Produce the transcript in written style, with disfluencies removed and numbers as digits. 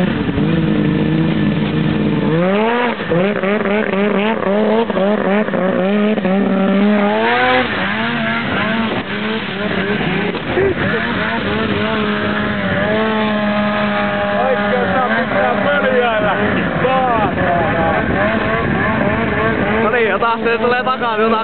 No niin, ja taas se tulee takaa minulta.